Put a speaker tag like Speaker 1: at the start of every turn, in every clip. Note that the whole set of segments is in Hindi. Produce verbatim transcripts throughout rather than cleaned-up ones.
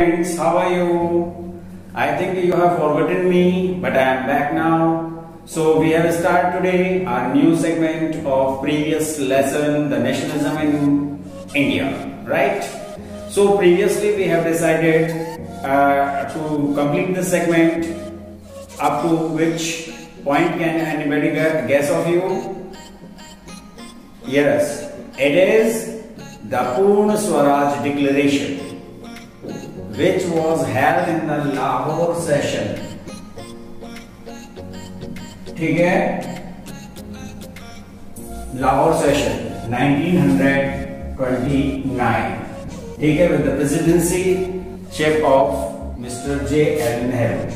Speaker 1: Friends, how are you? I think you have forgotten me, but I am back now. So we have started today our new segment of previous lesson, the nationalism in India, right? So previously we have decided uh, to complete this segment up to which point can anybody guess of you? Yes, it is the Purna Swaraj Declaration, which was held in the Lahore session. ठीक है, Lahore session nineteen twenty-nine. ठीक है, with the presidency ship of Mister J L Nehru.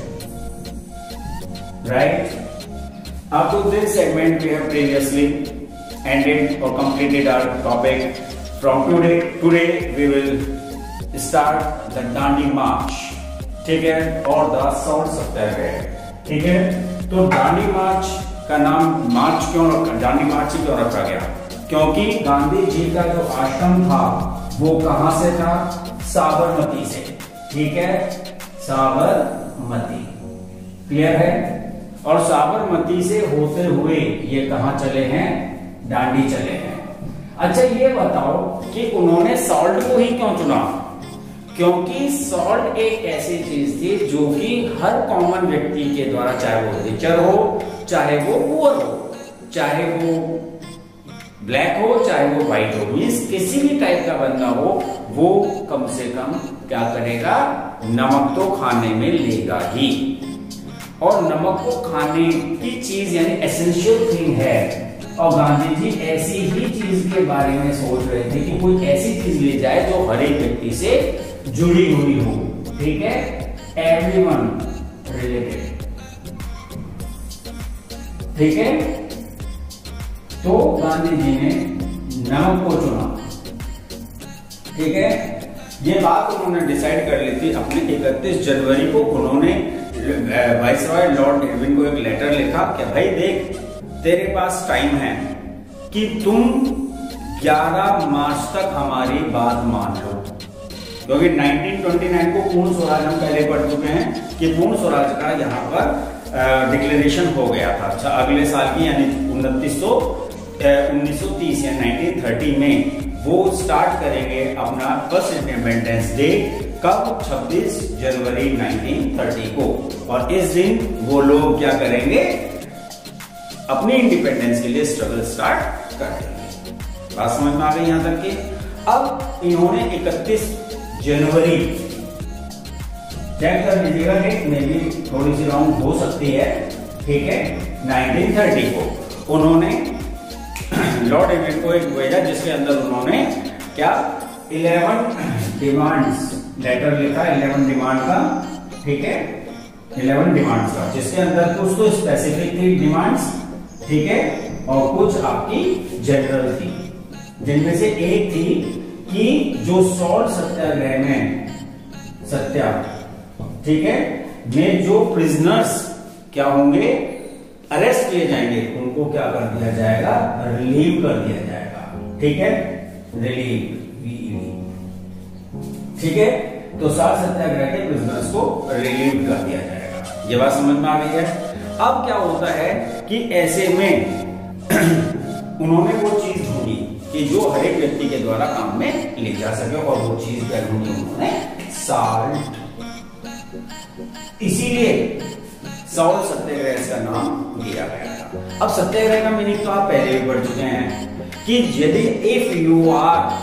Speaker 1: Right? Up to this segment we have previously ended or completed our topic. From today, today we will start the Dandi March, ठीक है, और the Salt Satyagraha, ठीक है। तो दांडी मार्च का नाम मार्च क्यों रखा, दांडी मार्च क्यों रखा गया? क्योंकि गांधी जी का जो आश्रम था वो कहां से था? साबरमती से, ठीक है, साबरमती, क्लियर है। और साबरमती से होते हुए ये कहां चले हैं? दांडी चले हैं। अच्छा ये बताओ कि उन्होंने सॉल्ट को ही क्यों चुना? क्योंकि सॉल्ट एक ऐसी चीज थी जो कि हर कॉमन व्यक्ति के द्वारा, चाहे वो रिचर हो, चाहे वो पुअर हो, चाहे वो ब्लैक हो, चाहे वो व्हाइट हो, मीन्स किसी भी टाइप का बंदा हो, वो कम से कम क्या करेगा? नमक तो खाने में लेगा ही। और नमक को खाने की चीज यानी एसेंशियल थिंग है। और गांधी जी ऐसी ही चीज के बारे में सोच रहे थे कि कोई ऐसी चीज ले जाए जो हर एक व्यक्ति से जुड़ी हुई हो, ठीक है, एवरीवन रिलेटेड, ठीक है। तो गांधी जी ने नमक को चुना, ठीक है। ये बात उन्होंने डिसाइड कर ली थी अपने इकतीस जनवरी को। उन्होंने वाइसरॉय लॉर्ड इरविन को एक लेटर लिखा कि भाई देख, तेरे पास टाइम है कि तुम ग्यारह मार्च तक हमारी बात मान लो, क्योंकि नाइनटीन ट्वेंटी नाइन को पूर्ण स्वराज हम पहले पढ़ चुके हैं कि पूर्ण स्वराज का यहाँ पर डिक्लेरेशन हो गया था। अच्छा, अगले साल की यानी उन्नीस सौ उन्नीस सौ तीस या नाइनटीन थर्टी में वो स्टार्ट करेंगे अपना फर्स्ट इंडिपेंडेंस डे। कब? छब्बीस जनवरी नाइनटीन थर्टी को। और इस दिन वो लोग क्या करेंगे? अपनी इंडिपेंडेंस के लिए स्ट्रगल स्टार्ट कर देंगे। बात समझ में आ गई यहां तक के? अब इन्होंने इकतीस जनवरी, चेक कर लीजिएगा डेट, में भी थोड़ी सी रॉन्ग हो सकती है, ठीक है, नाइनटीन थर्टी को उन्होंने लॉर्ड इरविन को एक भेजा जिसके अंदर उन्होंने क्या इलेवन डिमांड्स लेटर लिखा, इलेवन डिमांड का, ठीक है, इलेवन डिमांड्स का, जिसके अंदर कुछ तो स्पेसिफिक थी डिमांड्स, ठीक है, और कुछ आपकी जनरल थी, जिनमें से एक थी कि जो सॉल्ट सत्याग्रह में सत्याग्रह, ठीक है, में जो प्रिजनर्स क्या होंगे, अरेस्ट किए जाएंगे, उनको क्या कर दिया जाएगा? रिलीव कर दिया जाएगा, ठीक है, रिलीव, ठीक है। तो सॉल्ट सत्याग्रह के प्रिजनर्स को रिलीव कर दिया जाएगा। ये बात समझ में आ गई है? अब क्या होता है कि ऐसे में उन्होंने वो चीज ढूंढी कि जो हर एक व्यक्ति के द्वारा काम में ले जा सके, और वो चीज क्या ढूंढी उन्होंने? सॉल्ट। इसीलिए सॉल्ट सत्याग्रह का नाम दिया गया था। अब सत्याग्रह का मीनिंग तो आप पहले भी पढ़ चुके हैं कि यदि if you are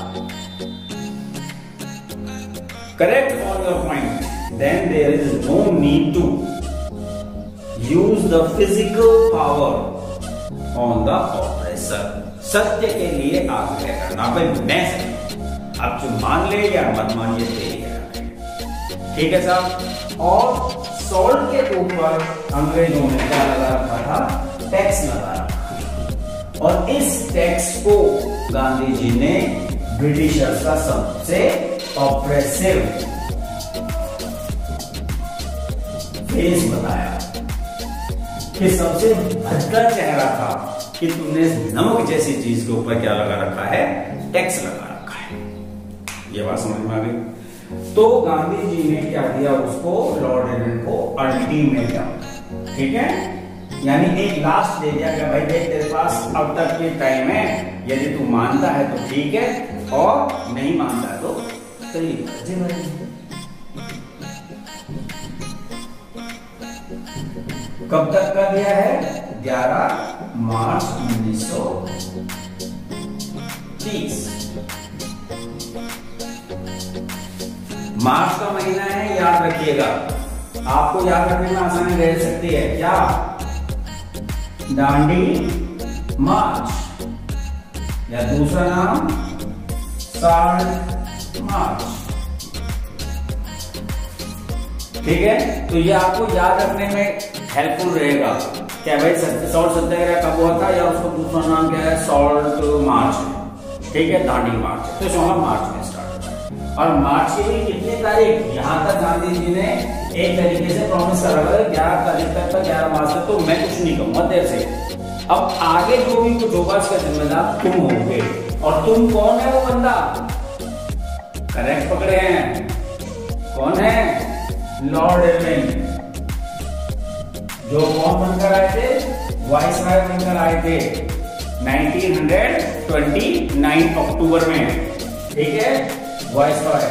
Speaker 1: correct on your point, then there is no need to use the physical power on the oppressor. सत्य के लिए आग्रह करना, भाई मैं सत्य, आप जो मान ले या मत मानिए तेरी है, ठीक है साहब। और सॉल्ट के ऊपर अंग्रेजों ने क्या लगा रखा था? टैक्स लगा रखा। और इस टैक्स को गांधी जी ने ब्रिटिशर्स का सबसे ऑप्रेसिव फेस बताया, कि सबसे भद्दा चेहरा था कि तुमने नमक जैसी चीज के ऊपर क्या लगा रखा है? टैक्स लगा रखा है। ये बात समझ में आ गई? तो गांधी जी ने क्या दिया उसको, लॉर्ड इरविन को अल्टीमेटम, ठीक है, यानी एक लास्ट दे दिया कि भाई देख तेरे पास अब तक के टाइम है, यदि तू मानता है तो ठीक है और नहीं मानता तो चलिए। कब तक का दिया है, ग्यारह मार्च उन्नीस सौ तीस। मार्च का महीना है, याद रखिएगा, आपको याद रखने में आसानी रह सकती है, क्या, दांडी मार्च, या दूसरा नाम साल्ट मार्च, ठीक है। तो ये आपको याद रखने में हेल्पफुल रहेगा क्या भाई सॉल्ट सत्याग्रह कब हुआ था, या उसका दूसरा नाम क्या है, सॉल्ट मार्च, ठीक है, दांडी मार्च, तो सोलह मार्च में स्टार्ट हुआ। और मार्च की भी कितनी तारीख, यहां तक गांधी जी ने एक तरीके से प्रॉमिस करा था ग्यारह तारीख तक, ग्यारह मार्च तक, तो मैं कुछ नहीं कहूंगा देर से। अब आगे जो भी कुछ होगा इसका जिम्मेदार तुम होगे, और तुम कौन है वो बंदा, करेक्ट पकड़े हैं, कौन है, लॉर्ड इरविन, जो कौन बनकर आए थे, वाइसराय बनकर आए थे उन्नीस सौ उनतीस अक्टूबर में, ठीक है, वाइसराय,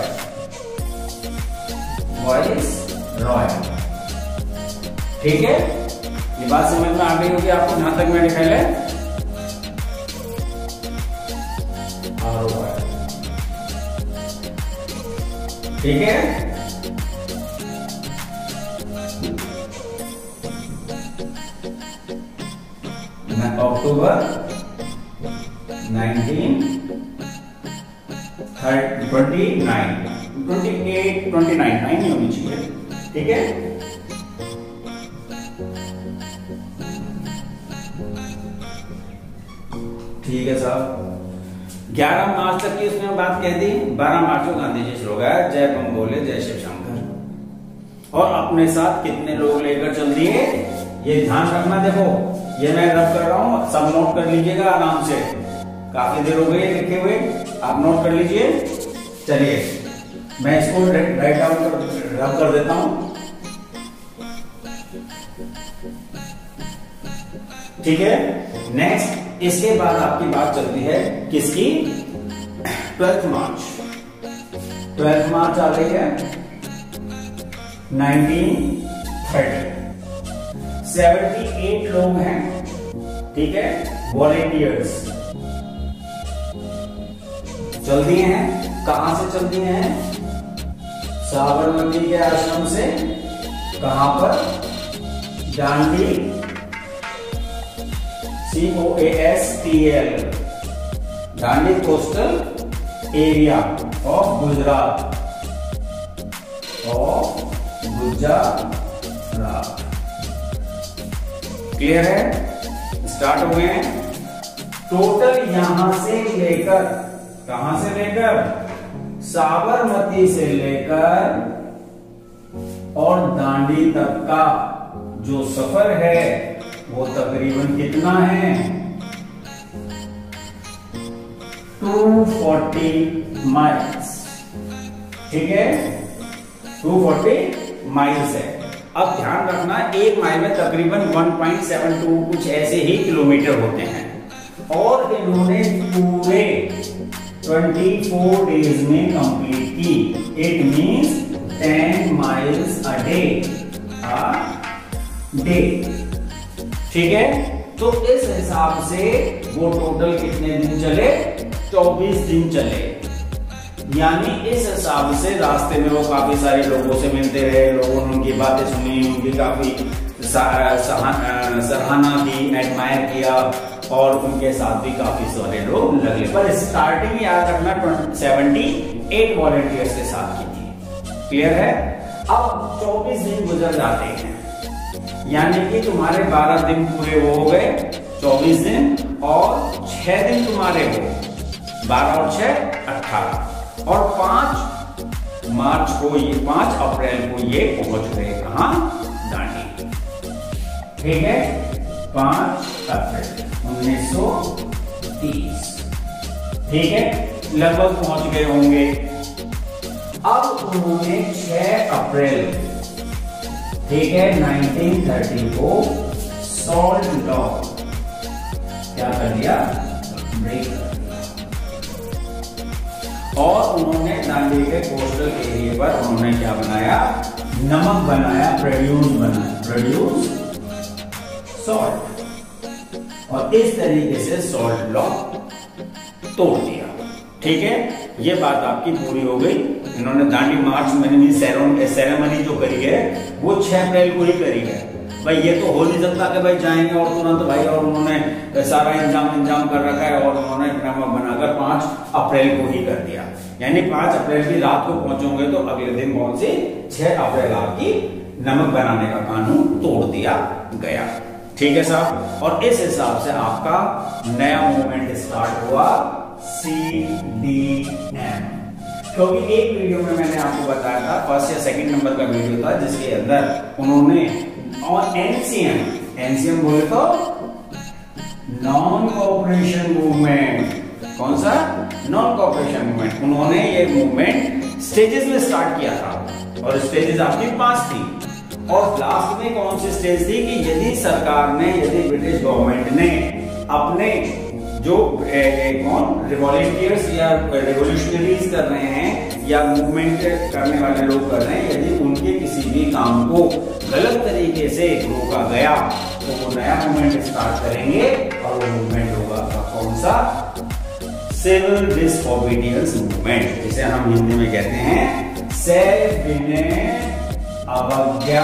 Speaker 1: वाइसराय, ठीक है। ये बात समझ में आ गई होगी आपको, जहां तक मैंने लिखा है, ठीक है। October nineteen twenty nine, twenty eight, twenty nine, nine ही होनी चाहिए, ठीक है। ठीक है साहब, ग्यारह मार्च तक की उसने बात कह दी, बारह मार्च को गांधी जी शुरू हो गया, जय बम बोले जय शिव शंकर, और अपने साथ कितने लोग लेकर चल दिए, ये ध्यान रखना। देखो ये मैं रब कर रहा हूं, सब नोट कर लीजिएगा आराम से, काफी देर हो गई लिखे हुए, आप नोट कर लीजिए। चलिए मैं इसको राइट डाउन कर रब कर देता हूं, ठीक है। नेक्स्ट इसके बाद आपकी बात चलती है किसकी, ट्वेल्थ मार्च, ट्वेल्थ मार्च आ गई है नाइनटीन थर्टी, अठहत्तर लोग हैं, ठीक है, वॉलेंटियर्स चल दिए हैं। कहां से चल दिए हैं, साबरमती के आश्रम से, कहां पर, Dandi, C O A S T L, Dandi coastal area of Gujarat, of Gujarat, clear है, स्टार्ट हो गए हैं। टोटल यहां से लेकर, कहां से लेकर, साबरमती से लेकर और दांडी तक का जो सफर है वो तकरीबन कितना है, दो सौ चालीस माइल्स, ठीक है, दो सौ चालीस माइल्स है। अब ध्यान रखना एक माइल में तकरीबन एक पॉइंट सात दो कुछ ऐसे ही किलोमीटर होते हैं, और इन्होंने पूरे चौबीस डेज में कंप्लीट की। इट मींस दस miles a day, a day, ठीक है। तो इस हिसाब से वो टोटल कितने दिन चले, चौबीस दिन चले, यानी इस हिसाब से रास्ते में वो काफी सारे लोगों से मिलते रहे, लोगों ने उनकी बातें सुनी, उनकी काफी सराहना की, एडमायर किया, और उनके साथ भी काफी सारे लोग लगे। पर स्टार्टिंग याद रखना अठहत्तर वॉलंटियर्स के साथ की थी, क्लियर है। अब चौबीस दिन गुजर जाते हैं, यानी कि तुम्हारे बारह दिन पूरे वो हो गए, चौबीस दिन, और छह दिन तुम्हारे हो, बारह और छह अठारह, और पांच मार्च को ये, पांच अप्रैल को ये पहुंच गए कहां, दांडी, ठीक है, पांच अप्रैल उन्नीस सौ तीस, ठीक है, लगभग पहुंच गए होंगे। अब उन्होंने छह अप्रैल, ठीक है, नाइनटीन थर्टी को सॉल्ट लॉ क्या कर दिया, ब्रेक कर दिया। और उन्होंने दांडी के कोस्टल एरिया पर उन्होंने क्या बनाया, नमक बनाया, प्रोड्यूस बनाया, प्रोड्यूस सॉल्ट। और इस तरीके से सॉल्ट लॉ तोड़ दिया। ठीक है, ये बात आपकी पूरी हो गई। इन्होंने दांडी मार्च में सेरेमनी जो करी है वो छह अप्रैल को ही करी है। भाई ये तो हो नहीं सकता कि भाई जाएंगे और तुरंत भाई, और उन्होंने सारा इंजाम इंजाम कर रखा है और उन्होंने नमक बनाकर पांच अप्रैल को ही कर दिया। यानी पांच अप्रैल की रात को पहुंचोगे तो अगले दिन कौन सी, छह अप्रैल आपकी नमक बनाने का कानून तोड़ दिया गया। ठीक है साहब, और इस हिसाब से आपका नया मूवमेंट स्टार्ट हुआ सी डी एम। क्योंकि एक वीडियो में मैंने आपको बताया था, फर्स्ट या सेकंड नंबर का वीडियो था, जिसके अंदर उन्होंने और एनसीएम, एनसीएम बोले तो नॉन कोऑपरेशन मूवमेंट, कौन सा, नॉन कोऑपरेशन मूवमेंट। उन्होंने ये मूवमेंट स्टेजेस में स्टार्ट किया था और स्टेजेस आपकी पांच थी। और लास्ट में कौन सी स्टेज थी कि यदि सरकार ने, यदि ब्रिटिश गवर्नमेंट ने अपने जो कौन रिवॉल्यूटियर्स या रिवोल्यूशनरीज कर रहे हैं या मूवमेंट करने वाले लोग कर रहे हैं, यदि उनके किसी भी काम को गलत तरीके से रोका गया तो वो नया मूवमेंट स्टार्ट करेंगे। और वो मूवमेंट होगा आपका कौन सा, सिविल डिसओबीडियंस मूवमेंट, जिसे हम हिंदी में कहते हैं सविनय अवज्ञा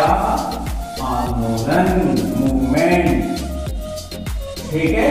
Speaker 1: आंदोलन मूवमेंट। ठीक है,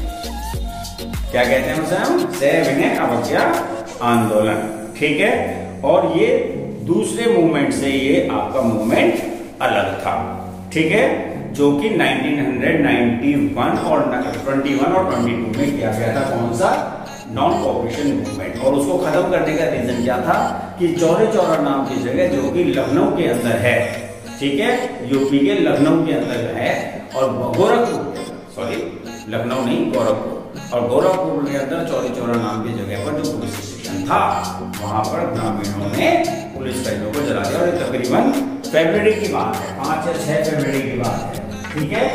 Speaker 1: क्या कहते हैं उसे हम, सविनय अवज्ञा आंदोलन। ठीक है, और ये दूसरे मूवमेंट से ये आपका मूवमेंट अलग था। ठीक है, जो कि नाइनटीन नाइंटी वन और इक्कीस और बाईस में किया गया था, कौन सा, नॉन कोऑपरेशन मूवमेंट। और उसको खत्म करने का रीजन क्या था कि चौरी चौरा नाम की जगह जो कि लखनऊ के अंदर है, ठीक है, यूपी के लखनऊ के अंदर है, और गोरखपुर, सॉरी लखनऊ नहीं गोरखपुर, और गोरखपुर के अंदर चौरी चौरा नाम की जगह पर जो पुलिस स्टेशन था, वहां पर ग्रामीणों ने पुलिस कर्मियों को जला दिया। और तकरीबन फरवरी की बात है, पांच या छह फरवरी की बात है। ठीक है,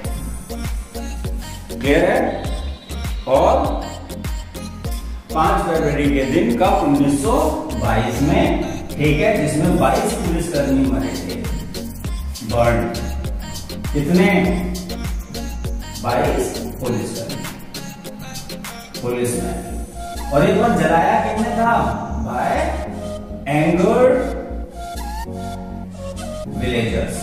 Speaker 1: क्लियर है। और पांच फरवरी के दिन का उन्नीस सौ बाईस में, ठीक है, जिसमें बाईस पुलिसकर्मी मरे थे, बर्न। कितने, बाईस पुलिसकर्मी पुलिस में। और एक बार जलाया किसने था, बाय एंगर्ड विलेजर्स।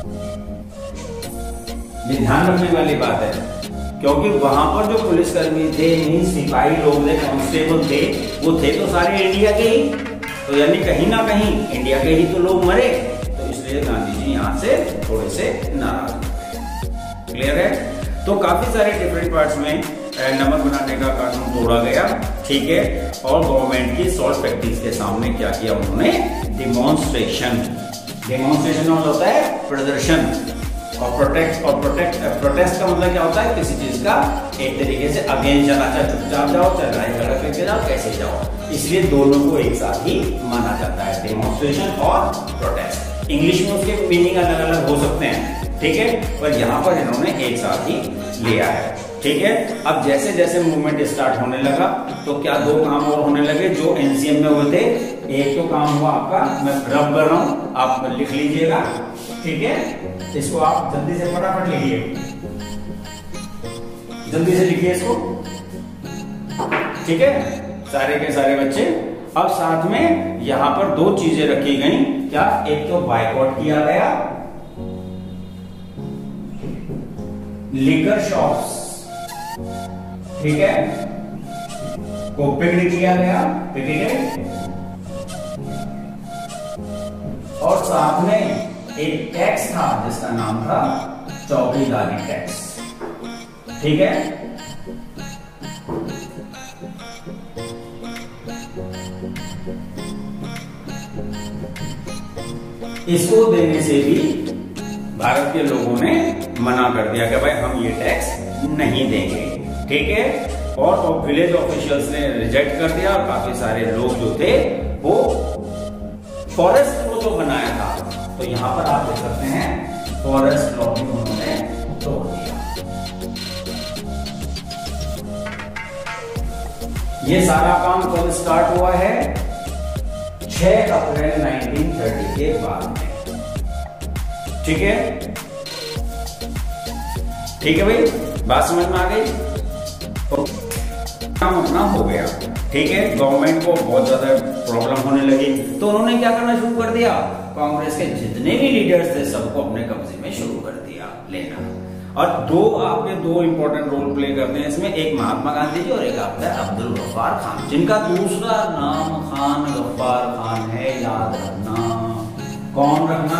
Speaker 1: ये ध्यान रखने वाली बात है, क्योंकि वहां पर जो पुलिसकर्मी थे, सिपाही लोग थे, कांस्टेबल थे, वो थे तो सारे इंडिया के ही, तो यानी कहीं ना कहीं इंडिया के ही तो लोग मरे। तो इसलिए गांधी जी यहाँ से थोड़े से नाराज हुए। क्लियर है। तो काफी सारे डिफरेंट पार्ट्स में नमक बनाने का कानून तोड़ा गया। ठीक है, और गवर्नमेंट की सॉल्ट फैक्ट्रीज के सामने क्या किया उन्होंने, डिमॉन्स्ट्रेशन। डिमॉन्स्ट्रेशन होता है प्रदर्शन, और प्रोटेक्ट और प्रोटेक्ट प्रोटेस्ट का मतलब क्या होता है, किसी चीज का एक तरीके से अगेंस्ट जाना, चाहे चुपचाप जाओ, चाहे लड़ाई झगड़ा करके जाओ, कैसे जाओ। इसलिए दोनों को एक साथ ही माना जाता है, डेमोन्स्ट्रेशन और प्रोटेस्ट। इंग्लिश में उसके मीनिंग अलग अलग हो सकते हैं, ठीक है, पर यहाँ पर इन्होंने एक साथ ही लिया है। ठीक है, अब जैसे जैसे मूवमेंट स्टार्ट होने लगा तो क्या दो काम और होने लगे जो एनसीएम में हुए थे। एक तो काम हुआ आपका, मैं रब कर रहा हूं, आप लिख लीजिएगा। ठीक है, इसको आप जल्दी से फटाफट लिखिए, जल्दी से लिखिए इसको। ठीक है, सारे के सारे बच्चे। अब साथ में यहां पर दो चीजें रखी गई। क्या, एक तो बायकॉट किया गया लिकर शॉप्स, ठीक है, को पिकनिक किया गया, पिकनिक, और साथ में एक टैक्स था जिसका नाम था चौकीदारी टैक्स। ठीक है, इसको देने से भी भारत के लोगों ने मना कर दिया कि भाई हम ये टैक्स नहीं देंगे। ठीक है, और विलेज ऑफिशियल्स ने रिजेक्ट कर दिया और काफी सारे लोग जो थे वो फॉरेस्ट लॉ जो बनाया था, तो यहां पर आप देख सकते हैं फॉरेस्ट लॉ भी उन्होंने तोड़ दिया। ये सारा काम कब स्टार्ट हुआ है? छह अप्रैल नाइनटीन थर्टी के बाद में। ठीक है, ठीक है भाई, बात समझ में आ गई? तो काम अपना हो गया। ठीक है, गवर्नमेंट को बहुत ज्यादा प्रॉब्लम होने लगी, तो उन्होंने क्या करना शुरू कर दिया? कांग्रेस के जितने भी लीडर्स थे सबको अपने कब्जे में शुरू कर दिया लेना। और दो आपके दो इंपॉर्टेंट रोल प्ले करते हैं इसमें, एक महात्मा गांधी जी और एक आपका अब्दुल गफ्फार खान, जिनका दूसरा नाम खान गफ्फार खान है, याद रखना। कौन रखना?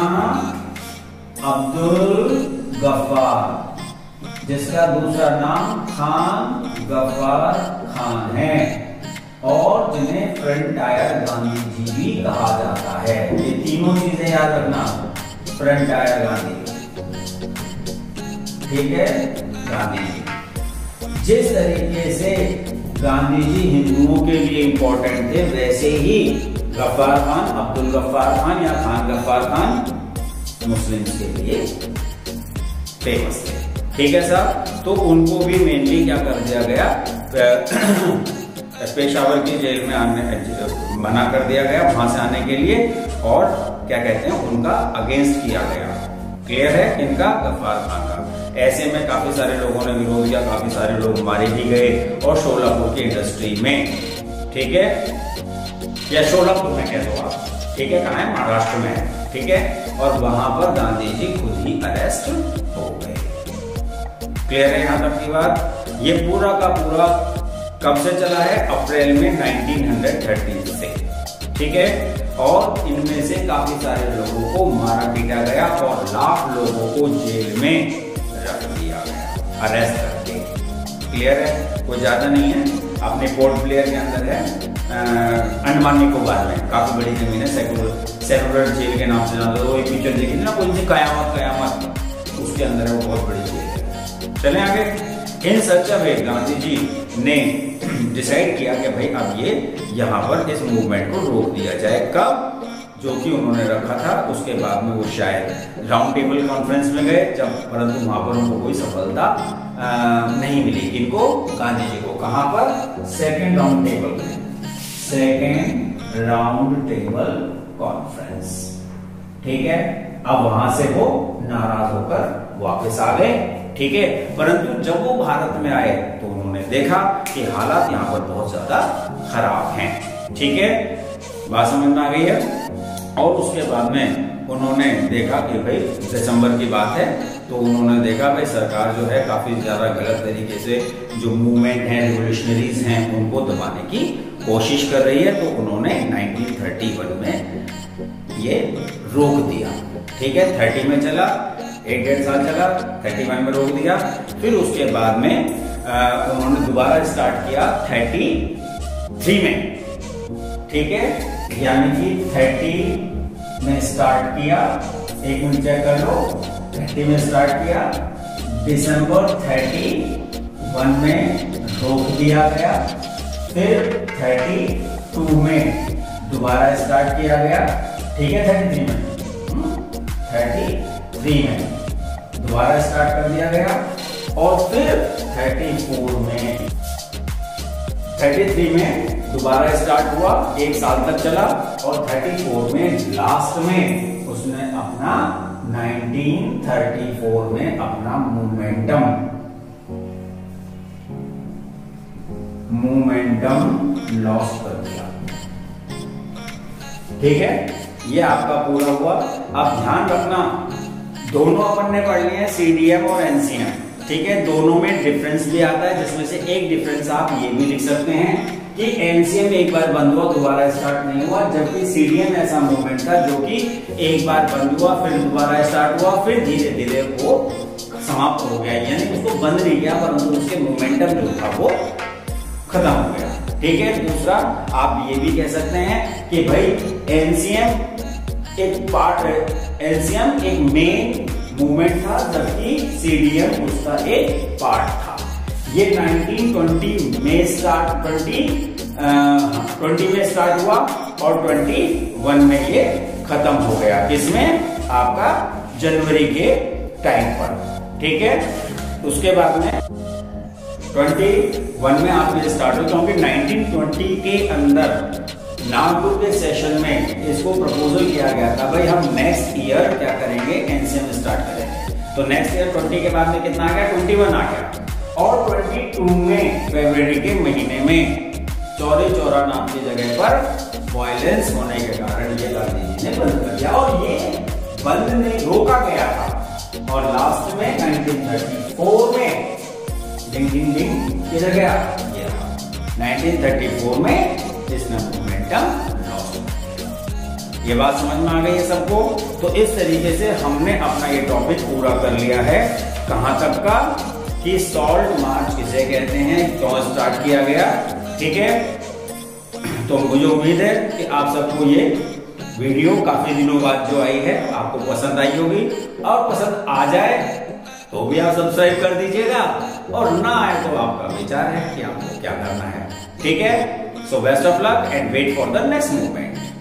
Speaker 1: अब्दुल गफ्फार, जिसका दूसरा नाम खान गफ्फार खान है, और जिन्हें फ्रंट टायर गांधी जी भी कहा जाता है। ये तीनों चीजें याद रखना, फ्रंट टायर गांधी, ठीक है, गांधी जी। जिस तरीके से गांधी जी हिंदुओं के लिए इंपॉर्टेंट थे, वैसे ही गफ्फार खान, अब्दुल गफ्फार खान या खान गफ्फार खान मुस्लिम्स के लिए फेमस थे। ठीक है साहब, तो उनको भी मेनली क्या कर दिया गया? पेशावर की जेल में आने मना कर दिया गया, वहां से आने के लिए, और क्या कहते हैं, उनका अगेंस्ट किया गया। क्लियर है? इनका, गफ्फार खान का। ऐसे में काफी सारे लोगों ने विरोध किया, काफी सारे लोग मारे भी गए, और शोलापुर की इंडस्ट्री में, ठीक है, या शोलापुर में कह दो आप, ठीक है, कहाँ है? महाराष्ट्र में, ठीक है, और वहां पर गांधी जी खुद ही अरेस्ट हो गए। क्लियर है यहां तक की बात? ये पूरा का पूरा कब से चला है? अप्रैल में नाइनटीन थर्टी से, ठीक है, और इनमें से काफी सारे लोगों को मारा पीटा गया और लाख लोगों को जेल में रख दिया गया, अरेस्ट करके। क्लियर है? कोई ज्यादा नहीं है, अपने पोर्ट ब्लेयर के अंदर है, अंडमान निकोबार में, काफी बड़ी जमीन है, सेक्युलर जेल के नाम से जाना, तो एक पिक्चर देखी थी ना कोई सी, कयामत कयामत, उसके अंदर है, वो बहुत बड़ी जेल है। चले आगे। इन सच वे गांधी जी ने डिसाइड किया कि भाई अब ये यहाँ पर इस मूवमेंट को रोक दिया जाए। कब? जो कि उन्होंने रखा था, उसके बाद में वो शायद राउंड टेबल कॉन्फ्रेंस में गए, जब परंतु वहां पर उनको कोई सफलता नहीं मिली। इनको, गांधी जी को, कहां पर? सेकेंड राउंड टेबल में, सेकेंड राउंड टेबल कॉन्फ्रेंस, ठीक है। अब वहां से वो नाराज होकर वापस आ गए, ठीक है। परंतु जब वो भारत में आए तो उन्होंने देखा कि हालात यहाँ पर बहुत ज्यादा खराब हैं, ठीक है, बात समझ में आ गई है। और उसके बाद में उन्होंने देखा कि भाई दिसंबर की बात है, तो उन्होंने देखा भाई सरकार जो है काफी ज्यादा गलत तरीके से जो मूवमेंट है, रिवोल्यूशनरीज हैं, उनको दबाने की कोशिश कर रही है। तो उन्होंने नाइनटीन थर्टी वन में ये रोक दिया, ठीक है। थर्टी में चला, एक डेढ़ साल चला, थर्टी वन में रोक दिया। फिर उसके बाद में आ, उन्होंने दोबारा स्टार्ट किया थर्टी थ्री में, ठीक है, यानी कि थर्टी में स्टार्ट किया, एक मिनट चेक कर लो, थर्टी में स्टार्ट किया, दिसंबर थर्टी वन में रोक दिया गया। फिर थर्टी टू में दोबारा स्टार्ट किया गया, ठीक है, थर्टी थ्री में, थर्टी थ्री में दोबारा स्टार्ट कर दिया गया। और फिर थर्टी फोर में, थर्टी थ्री में दोबारा स्टार्ट हुआ, एक साल तक चला। और थर्टी फोर में लास्ट में उसने अपना नाइनटीन थर्टी फोर में अपना मोमेंटम मोमेंटम लॉस कर दिया, ठीक है। ये आपका पूरा हुआ। अब ध्यान रखना, दोनों अपन ने पढ़ लिए हैं, सीडीएम और एनसीएम, ठीक है। दोनों में डिफरेंस भी आता है, जिसमें से एक डिफरेंस आप ये भी लिख सकते हैं कि एनसीएम एक बार बंद हुआ, दोबारा स्टार्ट नहीं हुआ, जबकि सीडीएम ऐसा मूवमेंट था जो कि एक बार बंद हुआ, फिर दोबारा स्टार्ट हुआ, फिर धीरे धीरे वो समाप्त हो गया, यानी उसको बंद नहीं किया, परंतु उसके मोमेंटम जो था वो खत्म हो गया, ठीक है। दूसरा आप ये भी कह सकते हैं कि भाई एनसीएम एक पार्ट है, एनसीएम एक मेन मूवमेंट था, जबकि सीडीएम उसका एक पार्ट था। ये नाइनटीन ट्वेंटी में स्टार्ट ट्वेंटी ट्वेंटी में स्टार्ट हुआ और इक्कीस में ये खत्म हो गया। किसमें? आपका जनवरी के टाइम पर, ठीक है। उसके बाद में इक्कीस में आप ये स्टार्ट हो, क्योंकि उन्नीस बीस के अंदर नागपुर के सेशन में इसको प्रपोजल किया गया था, भाई हम नेक्स्ट ईयर क्या करेंगे, एनसीएम स्टार्ट करेंगे। तो नेक्स्ट ईयर बीस के बाद में कितना आ गया, इक्कीस आ गया। और बाईस में फरवरी के महीने में चौरी चौरा नाम की जगह पर वायलेंस होने के कारण ये गांधी जी ने बंद कर दिया, और ये बंद नहीं रोका गया था। और लास्ट में उन्नीस सौ चौंतीस में डिंग डिंग डिंग किधर गया, ये उन्नीस सौ चौंतीस में इसने मोमेंटम लॉस किया। ये बात समझ में आ गई है सबको? तो इस तरीके से हमने अपना ये टॉपिक पूरा कर लिया है। कहां तक का, कि सॉल्ट मार्च किसे कहते हैं, क्यों स्टार्ट किया गया, ठीक है। तो मुझे उम्मीद है कि आप सबको ये वीडियो काफी दिनों बाद जो आई है आपको पसंद आई होगी, और पसंद आ जाए तो भी आप सब्सक्राइब कर दीजिएगा, और ना आए तो आपका विचार है कि आपको क्या करना है, ठीक है। So best of luck and wait for the next movement.